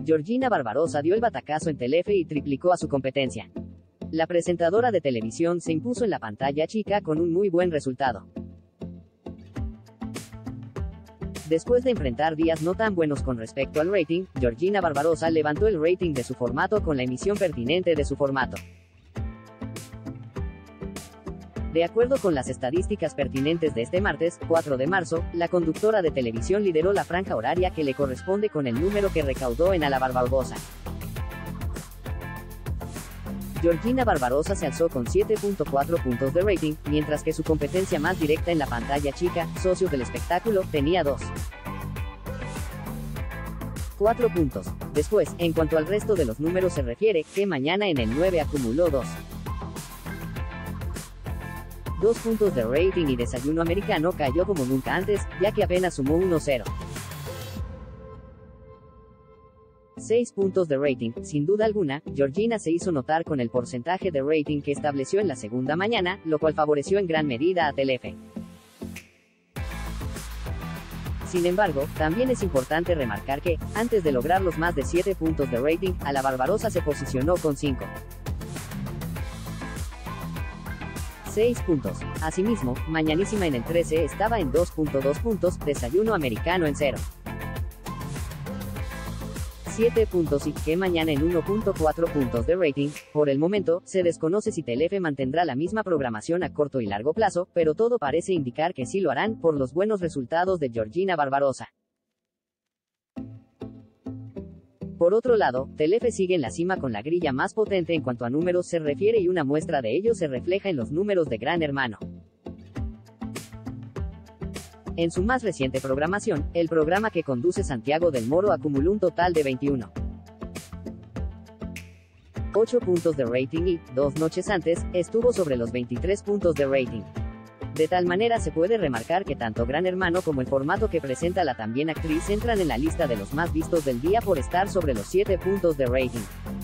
Georgina Barbarosa dio el batacazo en Telefe y triplicó a su competencia. La presentadora de televisión se impuso en la pantalla chica con un muy buen resultado. Después de enfrentar días no tan buenos con respecto al rating, Georgina Barbarosa levantó el rating de su formato con la emisión pertinente de su formato. De acuerdo con las estadísticas pertinentes de este martes, 4 de marzo, la conductora de televisión lideró la franja horaria que le corresponde con el número que recaudó en A la Barbarosa. Georgina Barbarosa se alzó con 7.4 puntos de rating, mientras que su competencia más directa en la pantalla chica, Socios del Espectáculo, tenía 2.4 puntos. Después, en cuanto al resto de los números se refiere, que mañana en el 9 acumuló 2 puntos de rating y Desayuno Americano cayó como nunca antes, ya que apenas sumó 1.0. 6 puntos de rating. Sin duda alguna, Georgina se hizo notar con el porcentaje de rating que estableció en la segunda mañana, lo cual favoreció en gran medida a Telefe. Sin embargo, también es importante remarcar que, antes de lograr los más de 7 puntos de rating, A la Barbarosa se posicionó con 5.6 puntos. Asimismo, Mañanísima en el 13 estaba en 2.2 puntos, Desayuno Americano en 0.7 puntos y Que Mañana en 1.4 puntos de rating. Por el momento, se desconoce si Telefe mantendrá la misma programación a corto y largo plazo, pero todo parece indicar que sí lo harán, por los buenos resultados de Georgina Barbarosa. Por otro lado, Telefe sigue en la cima con la grilla más potente en cuanto a números se refiere y una muestra de ello se refleja en los números de Gran Hermano. En su más reciente programación, el programa que conduce Santiago del Moro acumuló un total de 21.8 puntos de rating y, 2 noches antes, estuvo sobre los 23 puntos de rating. De tal manera se puede remarcar que tanto Gran Hermano como el formato que presenta la también actriz entran en la lista de los más vistos del día por estar sobre los 7 puntos de rating.